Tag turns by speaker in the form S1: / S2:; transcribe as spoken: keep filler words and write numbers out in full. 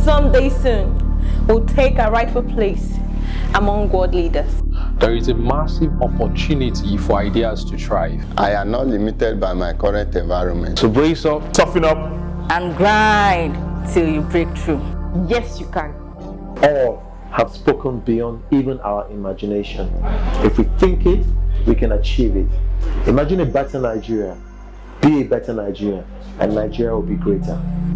S1: someday soon will take a rightful place among world leaders.
S2: There is a massive opportunity for ideas to thrive.
S3: I am not limited by my current environment.
S2: So brace up,
S4: toughen up,
S1: and grind till you break through.
S5: Yes, you can.
S6: All have spoken beyond even our imagination. If we think it, we can achieve it. Imagine a better Nigeria, be a better Nigeria, and Nigeria will be greater.